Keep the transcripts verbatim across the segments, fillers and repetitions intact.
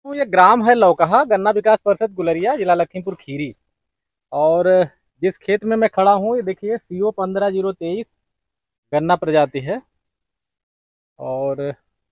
तो ये ग्राम है लौकहा, गन्ना विकास परिषद गुलरिया, जिला लखीमपुर खीरी। और जिस खेत में मैं खड़ा हूँ, ये देखिए सीओ पंद्रह जीरो तेईस गन्ना प्रजाति है। और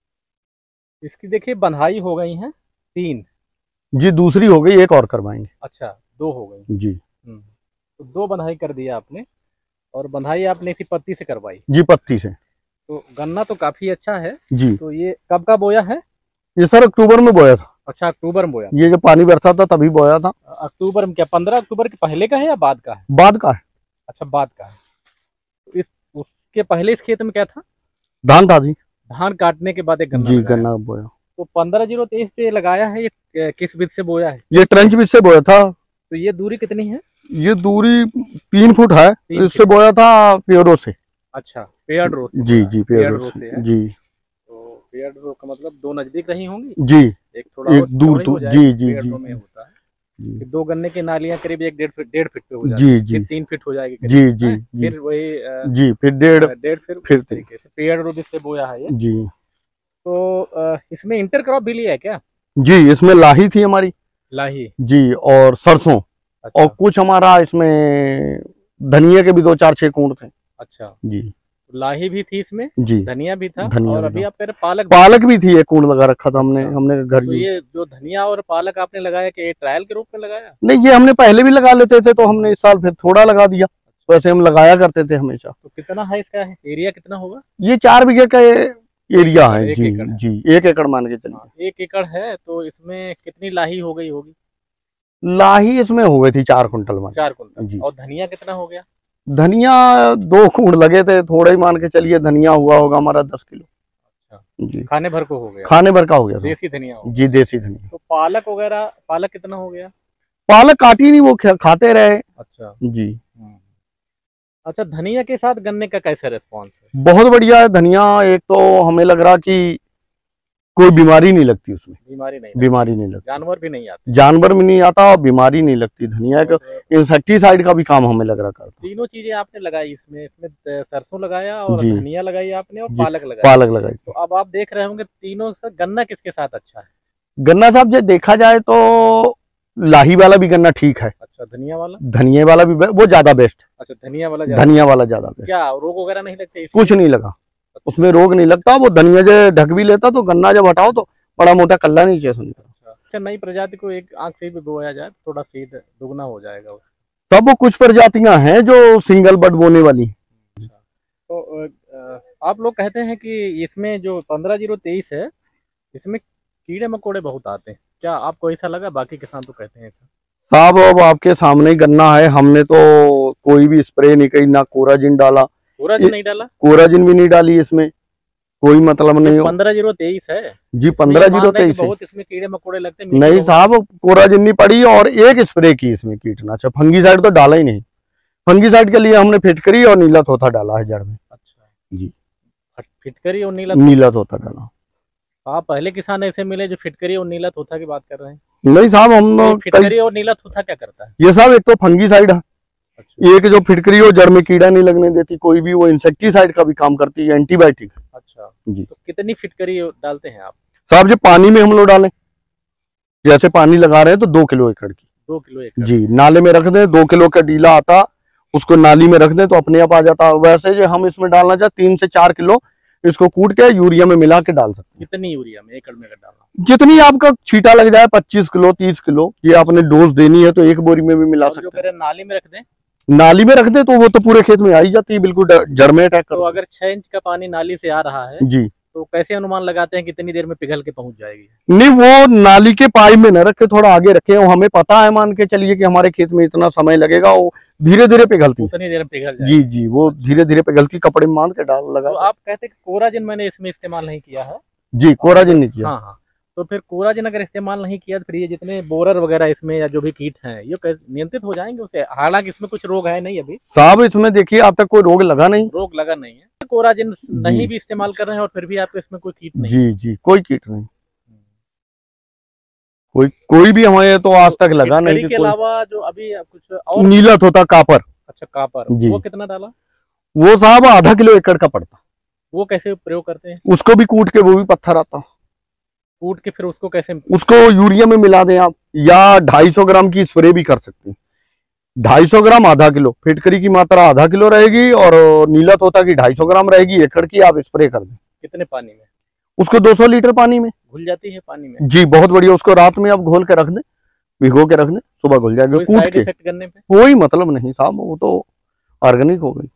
इसकी देखिए बंधाई हो गई है तीन। जी दूसरी हो गई, एक और करवाएंगे। अच्छा, दो हो गई। जी हम्म, तो दो बंधाई कर दिया आपने, और बंधाई आपने इसी पत्ती से करवाई। जी पत्ती से। तो गन्ना तो काफी अच्छा है। जी तो ये कब का बोया है? ये सर अक्टूबर में बोया था। अच्छा, अक्टूबर में बोया। ये जो पानी बरसा था तभी बोया था। अक्टूबर में क्या पंद्रह अक्टूबर के पहले का है या बाद का है? बाद का है। अच्छा, बाद का है। तो इस उसके पहले इस खेत में क्या था? धान था जी। धान काटने के बाद एक गन्ना जी लगाया। गन्ना बोया। तो पंद्रह जीरो तेईस पे लगाया है, ये किस विधि से बोया है? ये ट्रेंच बीज से बोया था। तो ये दूरी कितनी है? ये दूरी तीन फुट है। तीन इससे बोया था पेड़ों से। अच्छा, पेयर्ड रो से जी बोया है। जी पेयर्ड पेड़ों रो से से है। जी। तो पेयर्ड रो का मतलब दो नजदीक रही होंगी। जी एक थोड़ा एक और दूर चौड़ी हो तो जाएगी। जी जी पेयर्ड जी रो में होता है जी कि दो गन्ने की नालियां करीब एक डेढ़ फीट डेढ़ फीट पे हो जाती जी है, जी फिर तीन फीट हो जाएगी करीब, जी जी हैं? जी फिर वही अ, जी फिर डेढ़ अ, डेढ़ फिर फिर इस तरीके से पेयर्ड रो से बोया है ये। जी तो अ, इसमें इंटर क्रॉप भी लिया है क्या? जी इसमें लाही थी हमारी। लाही। जी और सरसों। और अच्छा कुछ हमारा इसमें धनिया के भी दो चार छह कूट थे। अच्छा, जी लाही भी थी इसमें, जी धनिया भी था, धनिया और भी अभी था। आप कह रहे पालक भी। पालक भी थी, एक कूट लगा रखा था हमने अच्छा, हमने घर तो यूज। ये जो धनिया और पालक आपने लगाया कि ये ट्रायल के रूप में लगाया? नहीं ये हमने पहले भी लगा लेते थे, तो हमने इस साल फिर थोड़ा लगा दिया। वैसे हम लगाया करते थे हमेशा। तो कितना है इसका, एरिया कितना होगा? ये चार बीघे का एरिया एकड़, है। एक जी एकड़ है। जी एक एकड़ मान के हाँ, चलिए। एक एकड़ है, तो इसमें कितनी लाही हो गई होगी? लाही इसमें हो गई थी चार कुंटल मान। चार कुंटल। जी और धनिया कितना हो गया? धनिया दो कूट लगे थे, थोड़ा ही मान के चलिए। धनिया हुआ होगा हमारा दस किलो। अच्छा, जी खाने भर को हो गया। खाने भर का हो गया था। देसी धनिया हो जी गया। देसी धनिया। तो पालक वगैरह, पालक कितना हो गया? पालक काटी नहीं, वो खा- खाते रहे। अच्छा। जी हम्म। अच्छा, धनिया के साथ गन्ने का कैसा रिस्पॉन्स है? बहुत बढ़िया है धनिया। एक तो हमें लग रहा कि कोई बीमारी नहीं लगती उसमें। बीमारी नहीं लगती, बीमारी नहीं लगती, जानवर भी नहीं आते। जानवर भी नहीं आता और बीमारी नहीं लगती। धनिया और का इंसेक्टिसाइड का भी काम हमें लग रहा करता। तीनों चीजें आपने लगाई इसमें इसमें त- सरसों लगाया, और जी धनिया लगाई आपने, और जी पालक लगाई। पालक लगाई। तो अब आप देख रहे होंगे तीनों से गन्ना किसके साथ अच्छा है? गन्ना साहब जो देखा जाए तो लाही वाला भी गन्ना ठीक है। अच्छा, धनिया वाला। धनिया वाला भी बे- वो ज्यादा बेस्ट। अच्छा, धनिया वाला ज्यादा। धनिया वाला ज्यादा बेस्ट। क्या रोग वगैरह नहीं लगते इससे? कुछ नहीं लगा उसमें, रोग नहीं लगता। वो धनिया जो ढक भी लेता, तो गन्ना जब हटाओ तो बड़ा मोटा कल्ला नीचे सुनता। अच्छा अच्छा, नई प्रजाति को एक आंख से भी बोया जाए तो थोड़ा सीध दुगना हो जाएगा उसका। तब वो कुछ प्रजातियां हैं जो सिंगल बड बोने वाली। अच्छा, तो अ, अ, आप लोग कहते हैं कि इसमें जो पंद्रह जीरो तेईस है, इसमें कीड़े मकोड़े बहुत आते हैं, क्या आपको ऐसा लगा? बाकी किसान तो कहते हैं ऐसा। साहब अब आपके सामने ही गन्ना है। हमने तो कोई भी स्प्रे नहीं की, ना कोराजिन डाला। पूरा जी नहीं डाला? कोराजिन भी नहीं डाली इसमें, कोई मतलब नहीं हो। पंद्रह जीरो तेईस है जी पंद्रह जीरो तेईस है। बहुत इसमें कीड़े मकोड़े लगते हैं। नहीं साहब कोराजिन नहीं पड़ी, और एक स्प्रे की इसमें कीटनाशक। फंगीसाइड तो डाला ही नहीं। फंगीसाइड के लिए हमने फिटकरी और नीला तोता डाला है जड़ में। अच्छा जी फिटकरी और नीला नीला तोता डाला। आप पहले किसान ऐसे मिले जो फिटकरी और नीला तोता की बात कर रहे हैं? नहीं साहब हम तो फिटकरी कई... और नीला तोता क्या करता है? ये साहब एक तो फंगीसाइड है। अच्छा एक जो फिटकरी हो जड़ में कीड़ा नहीं लगने देती कोई भी, वो इंसेक्टिसाइड का भी काम करती है, एंटीबायोटिक। अच्छा जी तो कितनी फिटकरी डालते हैं आप? साहब जो पानी में हम लोग डालें, जैसे पानी लगा रहे हैं तो दो किलो एकड़ की। दो किलो एकड़? जी नाले में रख दें, दो किलो का डीला आता, उसको नाली में रख दें तो अपने आप आ जाता। वैसे जो हम इसमें डालना चाहे तीन से चार किलो इसको कूट के यूरिया में मिला के डाल सकते हैं। कितनी यूरिया में एकड़ में अगर डालना? जितनी आपका छीटा लग जाए, पच्चीस किलो तीस किलो, ये आपने डोज देनी है तो एक बोरी में भी मिला और जो सकते हैं। कह नाली में रख दें? नाली में रख दे तो वो तो पूरे खेत में आ ही जाती है, बिल्कुल जड़ में अटैक तो कर। अगर छह इंच का पानी नाली से आ रहा है जी तो कैसे अनुमान लगाते हैं कितनी देर में पिघल के पहुंच जाएगी? नहीं वो नाली के पाइप में न रखे, थोड़ा आगे रखे। वो हमें पता है, मान के चलिए कि हमारे खेत में इतना समय लगेगा, वो धीरे धीरे पिघलती। उतनी देर में पिघल जाएगी? जी जी वो धीरे धीरे पिघलती, कपड़े में बांध के डाल लगा। तो आप कहते हैं कोराजिन मैंने इसमें इस्तेमाल नहीं किया है? जी कोराजिन नहीं किया। हाँ हाँ, तो फिर कोराजिन अगर इस्तेमाल नहीं किया तो फिर ये जितने बोरर वगैरह इसमें या जो भी कीट हैं ये कैसे नियंत्रित हो जाएंगे उससे? हालांकि इसमें कुछ रोग है नहीं अभी। साहब इसमें देखिए आज तक कोई रोग लगा नहीं। रोग लगा नहीं है, कोराजिन नहीं भी इस्तेमाल कर रहे हैं और फिर भी आपको इसमें कोई कीट नहीं? जी जी कोई कीट नहीं, कोई कोई भी हमें तो आज तक लगा नहीं। के अलावा जो अभी कुछ और नीला तोता कापर। अच्छा कापर, वो कितना डाला? वो साहब आधा किलो एकड़ का पड़ता। वो कैसे प्रयोग करते हैं? उसको भी कूट के, वो भी पत्थर आता। कूट के फिर उसको कैसे? उसको यूरिया में मिला दें आप, या ढाई सौ ग्राम की स्प्रे भी कर सकते हैं। ढाई सौ ग्राम आधा किलो, फिटकरी की मात्रा आधा किलो रहेगी और नीला तोता की ढाई सौ ग्राम रहेगी एकड़ की, आप स्प्रे कर दें। कितने पानी में? उसको दो सौ लीटर पानी में घुल जाती है पानी में? जी, बहुत बढ़िया। उसको रात में आप घोल के रख दें, भिगो के रख दें, सुबह घुल जाएगा। कोई कूट साइड के इफेक्ट करने पे? कोई मतलब नहीं साहब, वो तो ऑर्गेनिक हो गई।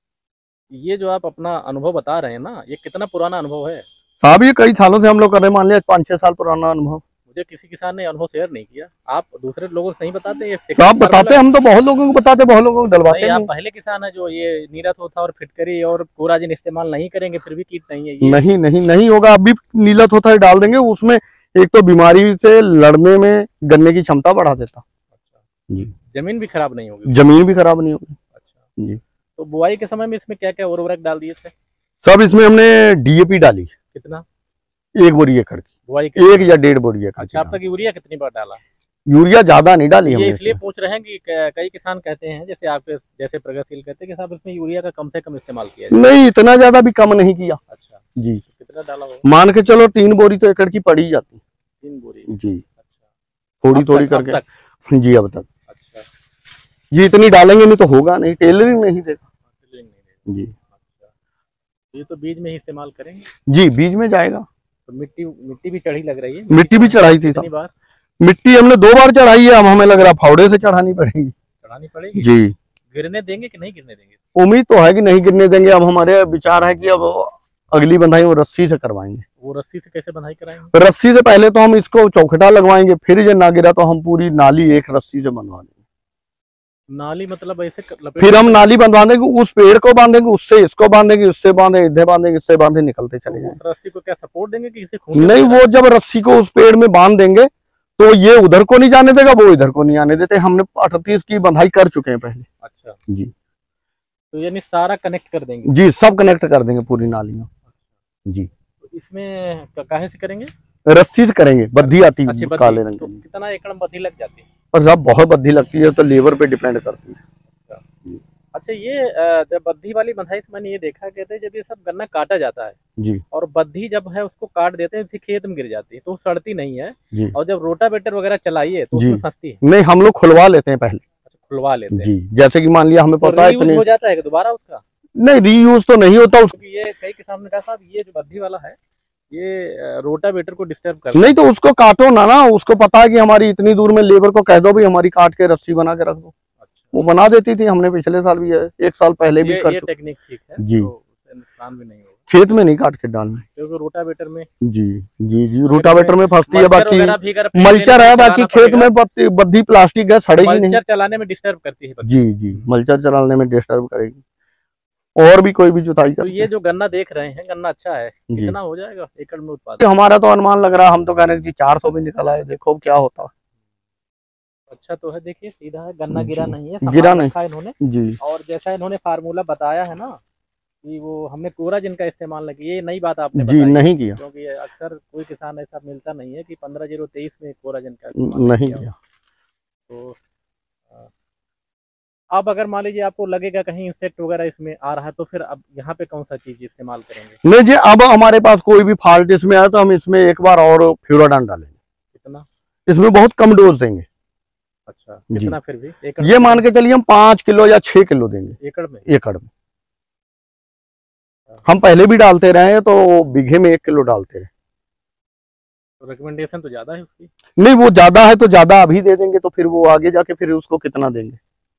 ये जो आप अपना अनुभव बता रहे हैं ना, ये कितना पुराना अनुभव है साहब? ये कई सालों से हम लोग कर रहे हैं, मान लिया पाँच छह साल पुराना अनुभव। मुझे किसी किसान ने अनुभव शेयर नहीं किया। आप दूसरे लोगों से नहीं बताते? ये साहब बताते, हम तो बहुत लोगों को बताते, बहुत लोगों को डलवाते नहीं, हैं। आप पहले किसान है जो ये नीला तोता और फिटकरी और कोराजिन इस्तेमाल नहीं करेंगे, फिर भी कीट नहीं है ये? नहीं नहीं नहीं होगा। अब भी नीला तोता डाल देंगे, उसमें एक तो बीमारी से लड़ने में गन्ने की क्षमता बढ़ा देता। अच्छा जी। जमीन भी खराब नहीं होगी? जमीन भी खराब नहीं होगी। अच्छा जी। तो बुआई के समय में इसमें क्या क्या उर्वरक डाल दिए थे? सब इसमें हमने डीएपी डाली। कितना? एक बोरी एकड़ की, बुआई के? एक या डेढ़ बोरी एकड़। अच्छा, अब तक यूरिया कितनी बार डाला? यूरिया ज्यादा नहीं डाली ये हमने। इसलिए पूछ रहे हैं कि क- कई किसान कहते हैं, जैसे आपके जैसे प्रगतिशील कहते हैं कि साहब इसमें यूरिया का कम से कम इस्तेमाल किया जाए। नहीं, इतना ज्यादा भी कम नहीं किया। अच्छा जी। तो कितना डाला होगा? मान के चलो तीन बोरी तो एकड़ की पड़ी जाती। तीन बोरी? जी। अच्छा, थोड़ी अब थोड़ी तक- अब करके। तक? जी अब तक। अच्छा, जी इतनी डालेंगे नहीं तो होगा नहीं, टेलरिंग नहीं देगा। टेलरिंग नहीं देगा। जी। अच्छा, ये तो बीज में ही इस्तेमाल करेंगे? जी बीज में जाएगा। तो मिट्टी मिट्टी भी चढ़ी लग रही है? मिट्टी भी चढ़ाई थी कितनी साहब। बार? मिट्टी हमने दो बार चढ़ाई है, अब हमें लग रहा फावड़े से चढ़ानी पड़ेगी। चढ़ानी पड़ेगी? जी। गिरने देंगे कि नहीं गिरने देंगे? उम्मीद तो है कि नहीं गिरने देंगे। अब हमारे विचार है कि अब अगली बंधाई वो रस्सी से करवाएंगे। वो रस्सी से कैसे बंधाई कराएंगे? रस्सी से पहले तो हम इसको चौखटा लगवाएंगे, फिर जो ना गिरा तो हम पूरी नाली एक रस्सी से बनवा देंगे। नाली मतलब ऐसे लपेट? फिर हम नाली बनवा देंगे, उस पेड़ को बांधेंगे, उससे इसको बांधेंगे, उससे बांधे इधर बांधेंगे, इससे बांधे निकलते चले तो जाएंगे। उस रस्सी को क्या सपोर्ट देंगे कि इसे खूंटे नहीं, वगैरह? वो जब रस्सी को उस पेड़ में बांध देंगे तो ये उधर को नहीं जाने देगा, वो इधर को नहीं आने देते। हमने अड़तीस की बंधाई कर चुके हैं पहले। अच्छा जी। तो यानी सारा कनेक्ट कर देंगे? जी सब कनेक्ट कर देंगे पूरी नालियां। जी। तो इसमें क- काहे से करेंगे? रस्सी से करेंगे, बद्धी आती अच्छी है बद्धी। काले रंग तो की। कितना एकड़ में बद्धी लग जाती है? और साहब बहुत बद्धी लगती है, तो लेबर पे डिपेंड करती है। अच्छा, ये अ, जब बद्धी वाली बंधाई से मैंने ये देखा, कहते हैं जब ये सब गन्ना काटा जाता है जी। और बद्धी जब है उसको काट देते हैं, फिर खेत में गिर जाती है तो वो सड़ती नहीं है, जी। और जब रोटावेटर वगैरह चलाइए तो जी। उसमें फंसती है? नहीं, हम लोग खुलवा लेते हैं पहले। अच्छा, खुलवा लेते हैं। जी। जैसे कि मान लिया हमें तो पता है रीयूज इतने। हो जाता है कि दोबारा उसका? नहीं, रीयूज तो नहीं होता उसको। क्योंकि ये कई किसान ने कहा साहब ये जो बद्धी वाला है ये अ, रोटावेटर को डिस्टर्ब करता नहीं, तो उसको काटो ना ना उसको पता है कि हमारी इतनी दूर में, लेबर को कह दो भी हमारी काट के रस्सी बना के रख दो। है। वो बना देती थी, हमने पिछले साल भी है, एक साल पहले भी ये, कर ये चुके। टेक्निक ठीक है। जी। तो उससे नुकसान भी नहीं होगा खेत में नहीं काट के डालना। क्योंकि रोटावेटर में जी जी जी रोटावेटर में फंसती है। मल्चर बाकी वगैरह भी अगर मल्चर है, बाकी चलाना खेत पड़ेगा। में बद्धी बद्धी प्लास्टिक है, सड़ेगी नहीं। मल्चर चलाने में डिस्टर्ब करती है बद्धी। जी जी मल्चर चलाने में डिस्टर्ब करेगी। और भी कोई भी जुताई तो कर। ये जो गन्ना देख रहे हैं, गन्ना अच्छा है, जी। कितना हो जाएगा एकड़ में उत्पादन? हमारा तो अनुमान लग रहा है, हम तो कह रहे हैं कि चार सौ भी निकल आए, देखो क्या होता है। अच्छा तो है, देखिए सीधा है, गन्ना जी। गिरा नहीं है, गिरा संभाल नहीं। रखा है इन्होंने। जी। और जैसा इन्होंने फार्मूला बताया है ना कि वो हमने कोराजिन का इस्तेमाल नहीं किया, ये नई बात आपने जी बताई। नहीं किया। क्योंकि ये अक्सर कोई किसान ऐसा मिलता नहीं है कि पंद्रह जीरो तेईस में कोराजिन का इस्तेमाल नहीं किया हो। किया। तो अ, अब अगर मान लीजिए आपको लगेगा कहीं इंसेक्ट वगैरह इसमें आ रहा है, तो फिर अब यहाँ पे कौन सा चीज इस्तेमाल करेंगे? नहीं जी, अब हमारे पास कोई भी फॉल्ट इसमें आया तो हम इसमें एक बार और फ्यूराडान डालेंगे। कितना? इसमें बहुत कम डोज देंगे। अच्छा, जी। कितना फिर भी एकड़ ये में? मान के चलिए हम पाँच किलो या छह किलो देंगे एकड़ में? एकड़ में। हम पहले भी डालते रहे हैं तो बीघे में एक किलो डालते रहे। तो रिकमेंडेशन तो ज्यादा है उसकी? नहीं, वो ज्यादा है तो ज्यादा अभी दे देंगे, तो फिर वो आगे जाके फिर उसको कितना देंगे।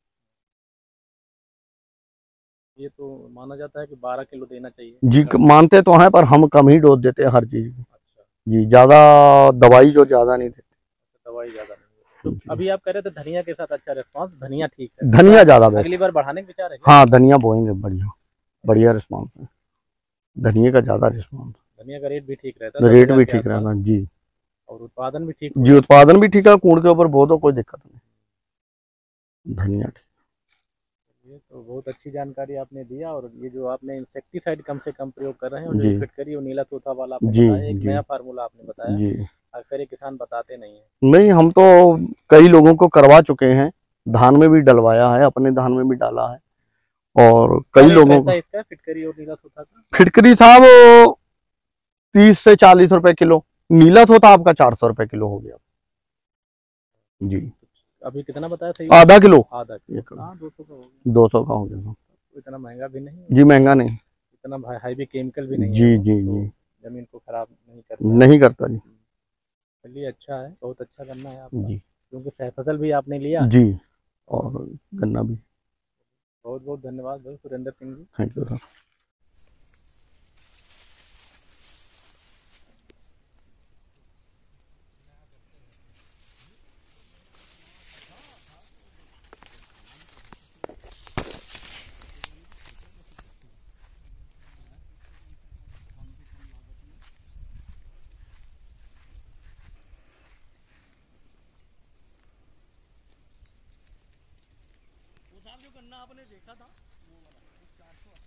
ये तो माना जाता है कि बारह किलो देना चाहिए। जी मानते तो हैं, पर हम कम ही डोज देते हैं हर चीज की। अच्छा, जी, ज्यादा दवाई जो ज्यादा नहीं देते। दवाई ज्यादा नहीं है। तो अभी आप कह रहे थे धनिया के साथ अच्छा रिस्पांस, धनिया ठीक है, धनिया ज्यादा बेस्ट। अगली बार बढ़ाने का विचार है क्या? हाँ, धनिया बोएंगे, बढ़िया बढ़िया रिस्पॉन्स है धनिया का, ज्यादा रिस्पॉन्स। धनिया का रेट भी ठीक रहता है? रेट भी ठीक रहना जी। और उत्पादन भी ठीक? जी उत्पादन भी ठीक है, कूड़ के ऊपर बो तो कोई दिक्कत नहीं। धनिया ठीक। ये तो बहुत अच्छी जानकारी आपने दिया। और ये जो आपने इंसेक्टिसाइड कम से कम प्रयोग कर रहे हैं, और जी। जो फिटकरी और नीला तोता वाला आपने जी, बताया, एक जी। नया फार्मूला आपने बताया, जी अक्सर ये किसान बताते नहीं है। नहीं, हम तो कई लोगों को करवा चुके हैं, धान में भी डलवाया है, अपने धान में भी डाला है, और कई लोगों को। इसका फिटकरी और नीला तोता का फिटकरी साहब तीस से चालीस रुपए किलो, नीला तोता आपका चार सौ रुपए किलो हो गया जी। अभी कितना बताया सही? आधा किलो। आधा किलो। एक हाँ, दो सौ का हो गया। दो सौ का हो गया तो इतना महंगा भी नहीं है, जी, महंगा नहीं। इतना हाई केमिकल भी नहीं है जी वो, जी तो जी, जमीन को खराब नहीं करता है। नहीं करता जी। चलिए, अच्छा है, बहुत अच्छा गन्ना है आपका, जी क्योंकि सह फसल भी आपने लिया। जी, और और गन्ना भी। बहुत बहुत धन्यवाद भाई Surendra Singh ji. Thank you sir. जो गन्ना आपने देखा था वो वाला चार सौ